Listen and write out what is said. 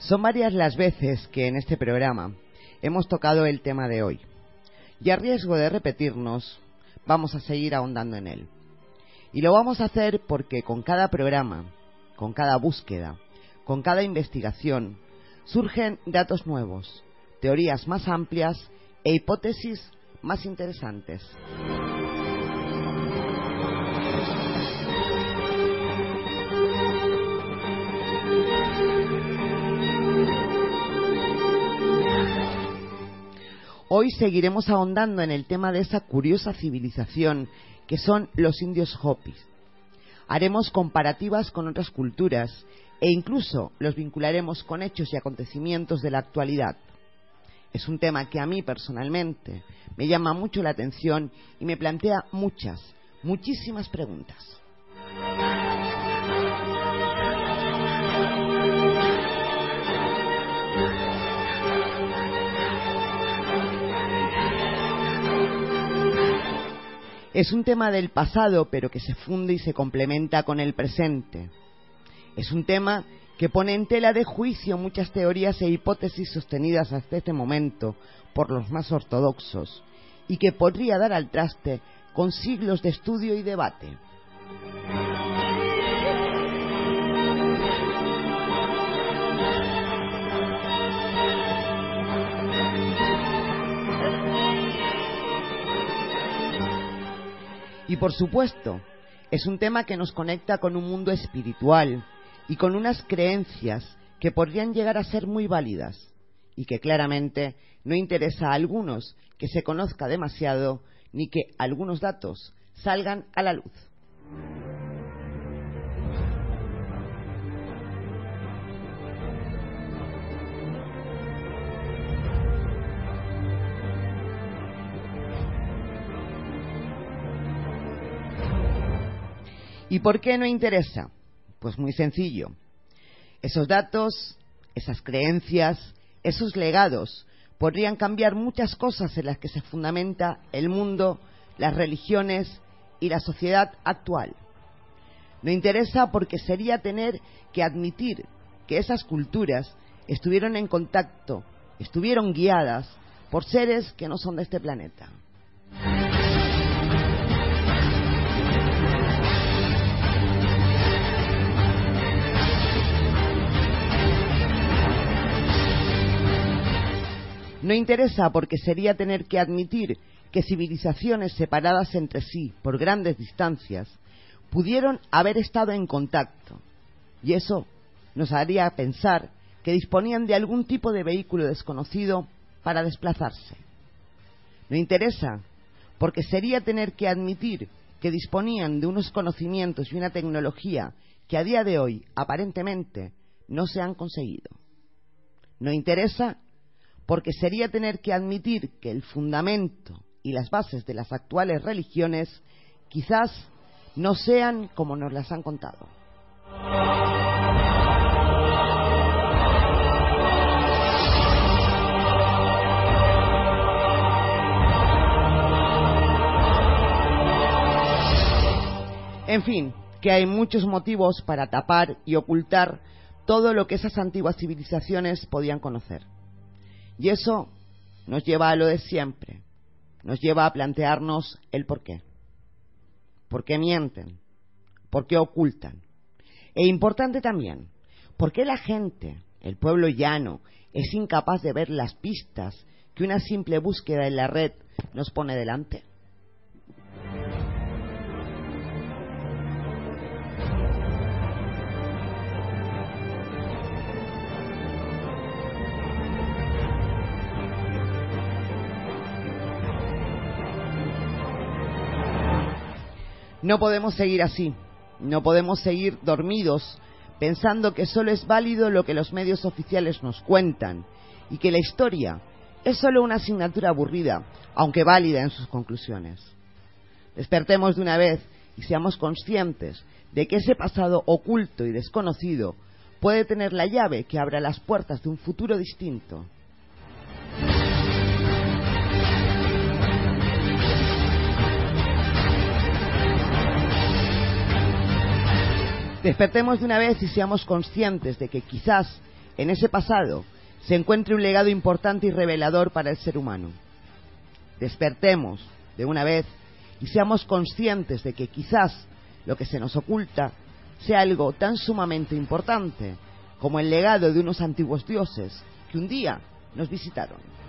Son varias las veces que en este programa hemos tocado el tema de hoy, y a riesgo de repetirnos, vamos a seguir ahondando en él. Y lo vamos a hacer porque con cada programa, con cada búsqueda, con cada investigación, surgen datos nuevos, teorías más amplias e hipótesis más interesantes. Hoy seguiremos ahondando en el tema de esa curiosa civilización que son los indios Hopis. Haremos comparativas con otras culturas e incluso los vincularemos con hechos y acontecimientos de la actualidad. Es un tema que a mí personalmente me llama mucho la atención y me plantea muchísimas preguntas. Es un tema del pasado, pero que se funde y se complementa con el presente. Es un tema que pone en tela de juicio muchas teorías e hipótesis sostenidas hasta este momento por los más ortodoxos y que podría dar al traste con siglos de estudio y debate. Y por supuesto, es un tema que nos conecta con un mundo espiritual y con unas creencias que podrían llegar a ser muy válidas y que claramente no interesa a algunos que se conozca demasiado ni que algunos datos salgan a la luz. ¿Y por qué no interesa? Pues muy sencillo. Esos datos, esas creencias, esos legados podrían cambiar muchas cosas en las que se fundamenta el mundo, las religiones y la sociedad actual. No interesa porque sería tener que admitir que esas culturas estuvieron en contacto, estuvieron guiadas por seres que no son de este planeta. No interesa porque sería tener que admitir que civilizaciones separadas entre sí por grandes distancias pudieron haber estado en contacto, y eso nos haría pensar que disponían de algún tipo de vehículo desconocido para desplazarse. No interesa porque sería tener que admitir que disponían de unos conocimientos y una tecnología que a día de hoy aparentemente no se han conseguido. No interesa porque sería tener que admitir que el fundamento y las bases de las actuales religiones quizás no sean como nos las han contado. En fin, que hay muchos motivos para tapar y ocultar todo lo que esas antiguas civilizaciones podían conocer. Y eso nos lleva a lo de siempre, nos lleva a plantearnos el por qué. ¿Por qué mienten? ¿Por qué ocultan? E importante también, ¿por qué la gente, el pueblo llano, es incapaz de ver las pistas que una simple búsqueda en la red nos pone delante? No podemos seguir así, no podemos seguir dormidos pensando que solo es válido lo que los medios oficiales nos cuentan y que la historia es solo una asignatura aburrida, aunque válida en sus conclusiones. Despertemos de una vez y seamos conscientes de que ese pasado oculto y desconocido puede tener la llave que abra las puertas de un futuro distinto. Despertemos de una vez y seamos conscientes de que quizás en ese pasado se encuentre un legado importante y revelador para el ser humano. Despertemos de una vez y seamos conscientes de que quizás lo que se nos oculta sea algo tan sumamente importante como el legado de unos antiguos dioses que un día nos visitaron.